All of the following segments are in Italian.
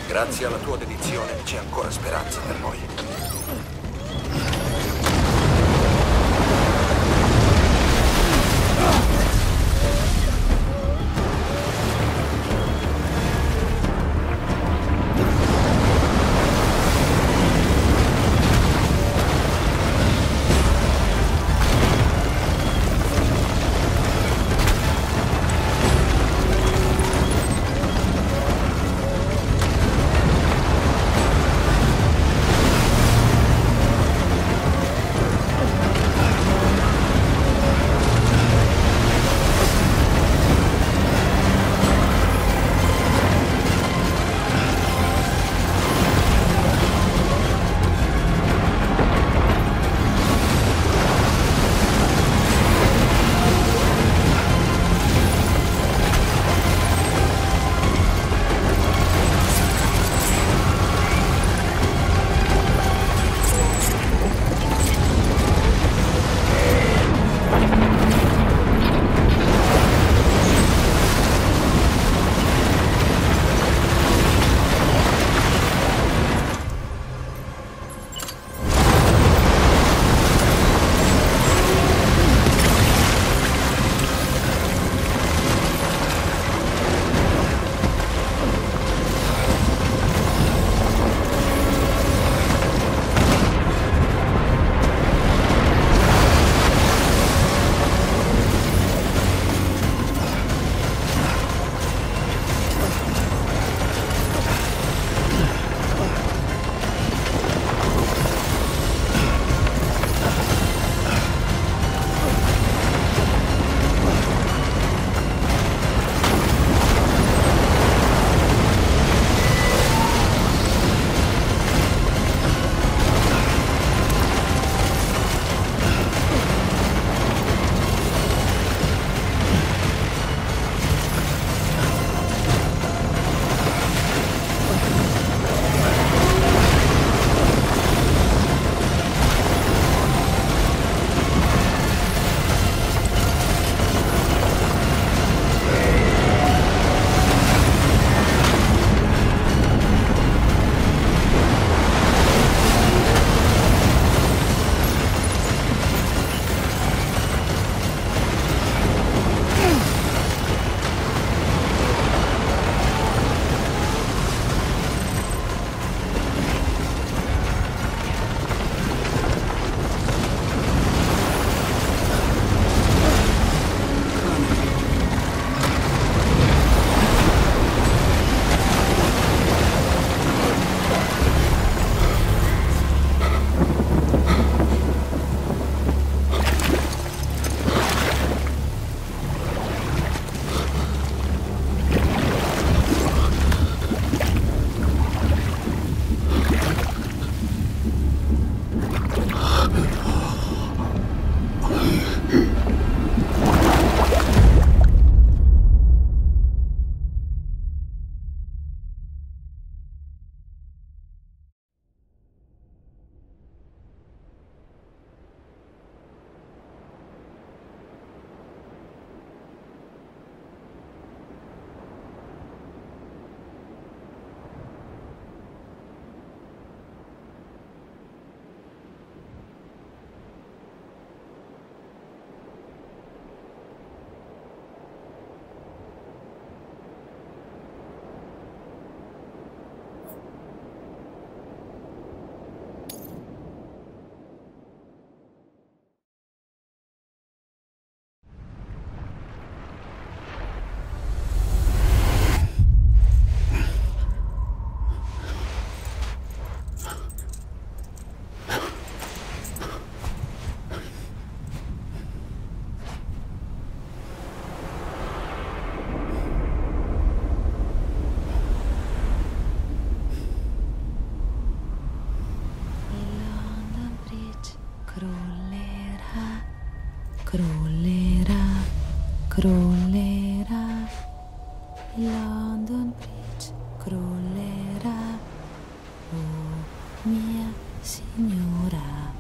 Grazie alla tua dedizione c'è ancora speranza per noi. Crollerà, crollerà, London Bridge crollerà, oh mia signora.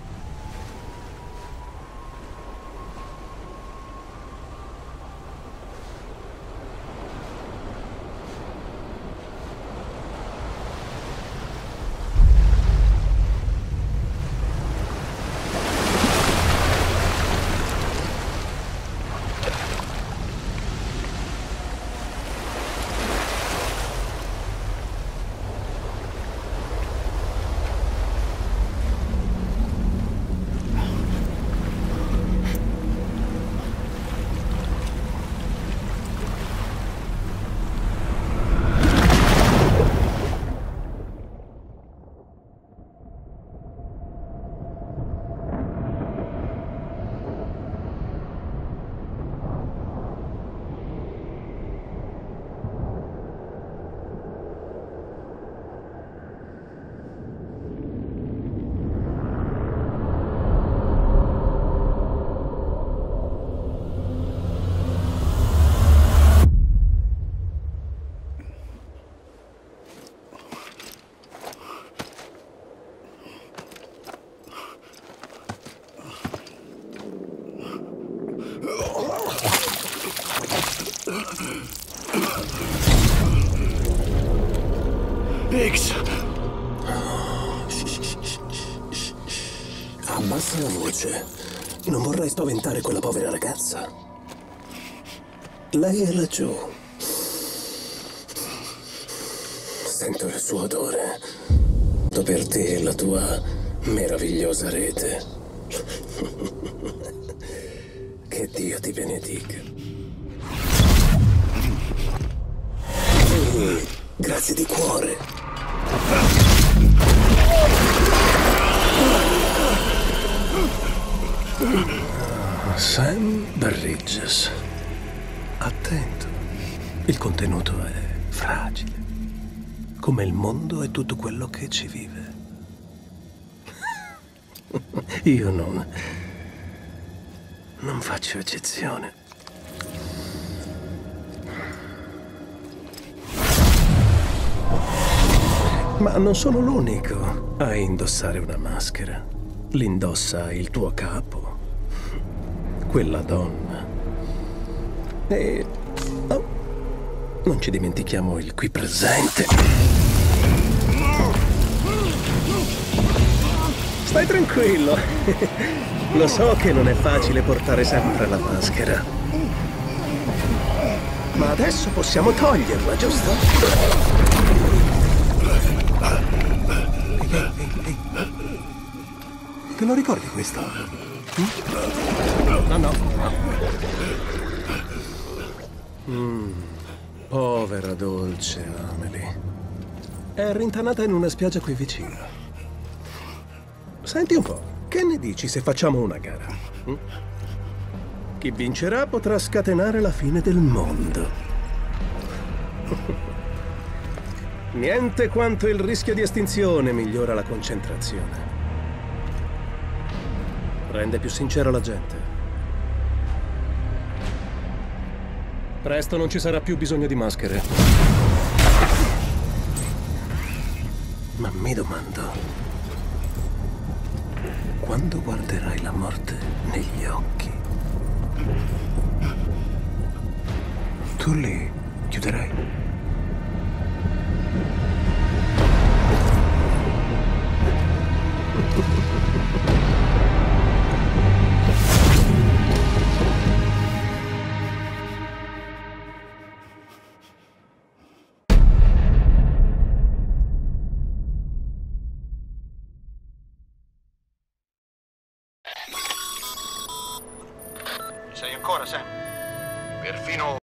Biggs! Abbassa la voce. Non vorrei spaventare quella povera ragazza. Lei è laggiù. Sento il suo odore. Per te e la tua meravigliosa rete. Che Dio ti benedica. E grazie di cuore. Sam Burridges. Attento. Il contenuto è fragile. Come il mondo e tutto quello che ci vive. Io non faccio eccezione. Ma non sono l'unico a indossare una maschera. L'indossa il tuo capo. Quella donna. E... oh, non ci dimentichiamo il qui presente. Stai tranquillo. Lo so che non è facile portare sempre la maschera. Ma adesso possiamo toglierla, giusto? Ehi. Te lo ricordi questo? No. Povera dolce Amelie. È rintanata in una spiaggia qui vicino. Senti un po', che ne dici se facciamo una gara? Chi vincerà potrà scatenare la fine del mondo. Niente quanto il rischio di estinzione migliora la concentrazione. Rende più sincera la gente. Presto non ci sarà più bisogno di maschere. Ma mi domando... quando guarderai la morte negli occhi, tu li chiuderai? Sei ancora, Sam? Perfino